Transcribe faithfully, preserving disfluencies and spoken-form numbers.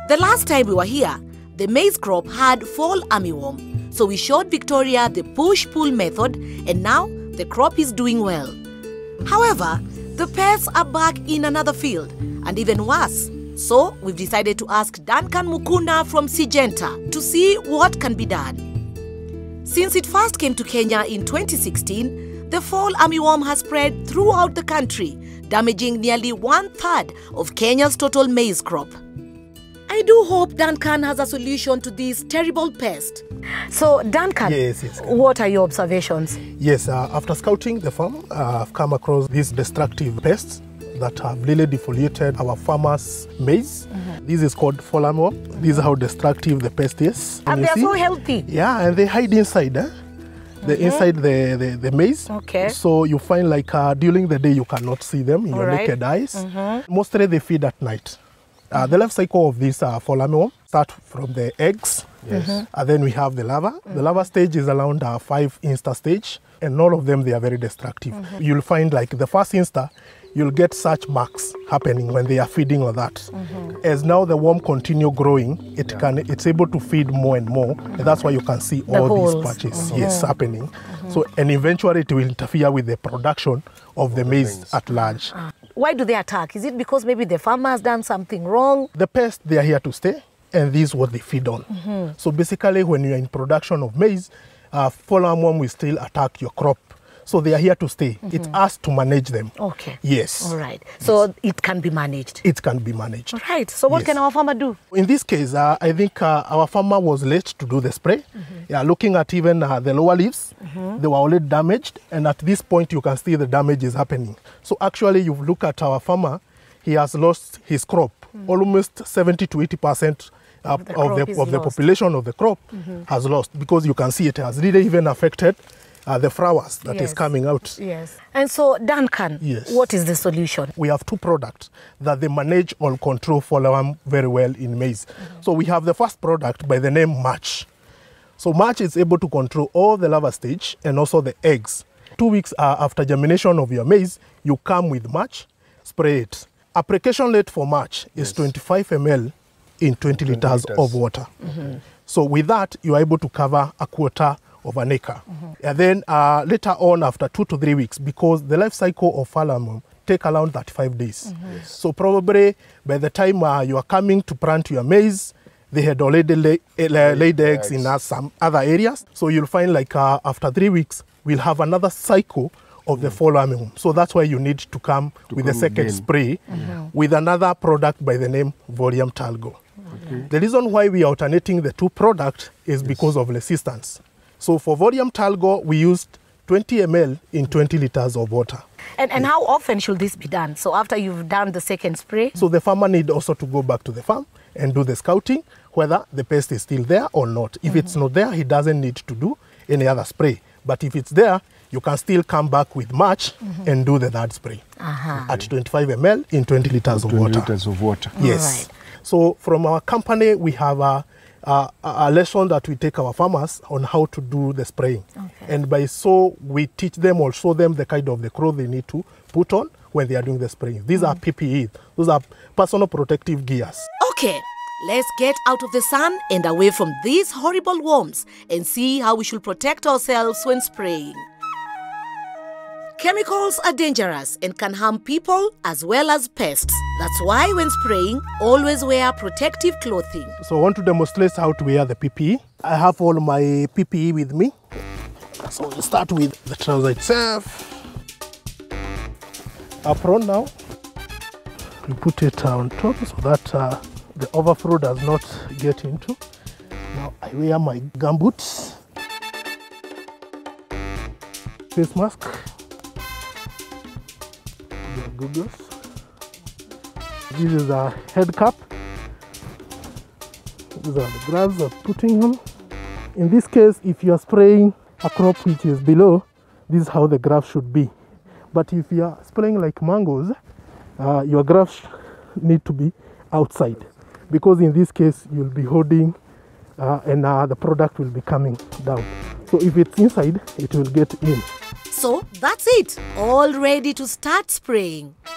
The last time we were here, the maize crop had fall armyworm. So we showed Victoria the push-pull method, and now the crop is doing well. However, the pests are back in another field, and even worse. So we've decided to ask Duncan Mukuna from Syngenta to see what can be done. Since it first came to Kenya in twenty sixteen, the fall armyworm has spread throughout the country, damaging nearly one-third of Kenya's total maize crop. I do hope Duncan has a solution to this terrible pest. So, Duncan, yes, yes, what are your observations? Yes, uh, after scouting the farm, uh, I've come across these destructive pests that have really defoliated our farmers' maize. Mm-hmm. This is called fall armyworm. This is how destructive the pest is. And they're so healthy. Yeah, and they hide inside, eh? They're mm-hmm. inside the, the, the maize. Okay. So you find like uh, during the day you cannot see them in All your right. naked eyes. Mm-hmm. Mostly they feed at night. Uh, the life cycle of this uh, fall armyworm start from the eggs, yes. mm-hmm. and then we have the larva. Mm-hmm. The larva stage is around uh, five insta stage, and all of them they are very destructive. Mm-hmm. You'll find like the first insta, you'll get such marks happening when they are feeding on that. Mm-hmm. As now the worm continue growing, it yeah. can it's able to feed more and more, mm-hmm. and that's why you can see the all holes. These patches mm-hmm. yes happening. Mm-hmm. So and eventually it will interfere with the production of the of maize the at large. Ah. Why do they attack? Is it because maybe the farmer has done something wrong? The pests, they are here to stay, and this is what they feed on. Mm-hmm. So basically, when you're in production of maize, uh, fall armyworm will still attack your crop. So they are here to stay. Mm-hmm. It's us to manage them. Okay. Yes. All right. So yes. it can be managed. It can be managed. All right. So what yes. can our farmer do? In this case, uh, I think uh, our farmer was late to do the spray. Mm-hmm. Yeah, looking at even uh, the lower leaves, mm-hmm. they were already damaged. And at this point, you can see the damage is happening. So actually, you look at our farmer, he has lost his crop. Mm-hmm. Almost seventy to eighty percent uh, of the, of the, of the population of the crop mm-hmm. has lost, because you can see it has really even affected Uh, the flowers that yes. is coming out. Yes. And so, Duncan, yes. what is the solution? We have two products that they manage or control fall armyworm very well in maize. Mm-hmm. So we have the first product by the name Match. So Match is able to control all the larva stage and also the eggs. Two weeks uh, after germination of your maize, you come with Match, spray it. Application rate for Match is yes. twenty-five milliliters in twenty liters of water. Mm-hmm. So with that, you are able to cover a quarter of an acre. Mm-hmm. And then uh, later on, after two to three weeks, because the life cycle of fall armyworm take around thirty-five days. Mm-hmm. yes. So probably by the time uh, you are coming to plant your maize, they had already lay, uh, laid eggs, eggs in uh, some other areas. So you'll find like uh, after three weeks, we'll have another cycle of the fall armyworm. So that's why you need to come to with come the second again. spray mm-hmm. with another product by the name Vorium Talgo. Okay. The reason why we are alternating the two products is yes. because of resistance. So for Vorium Talgo, we used twenty milliliters in twenty liters of water. And, and how often should this be done? So after you've done the second spray? So the farmer need also to go back to the farm and do the scouting, whether the pest is still there or not. If mm-hmm. it's not there, he doesn't need to do any other spray. But if it's there, you can still come back with Match mm-hmm. and do the third spray uh-huh. at twenty-five milliliters in twenty liters of twenty water. liters of water. Yes. Right. So from our company, we have a Uh, a lesson that we take our farmers on how to do the spraying. Okay. And by so we teach them or show them the kind of the clothes they need to put on when they are doing the spraying. These mm. are P P E. Those are personal protective gears. Okay, let's get out of the sun and away from these horrible worms and see how we should protect ourselves when spraying. Chemicals are dangerous and can harm people as well as pests. That's why when spraying, always wear protective clothing. So I want to demonstrate how to wear the P P E. I have all my P P E with me. So we'll start with the trouser itself. Apron now. We put it on top so that uh, the overflow does not get into. Now I wear my gumboots. Face mask. Googles. This is a head cap. These are the gloves I'm putting on. In this case, if you are spraying a crop which is below, this is how the graph should be. But if you are spraying like mangoes, uh, your graphs need to be outside, because in this case you'll be holding uh, and uh, the product will be coming down. So if it's inside, it will get in. So that's it, all ready to start spraying.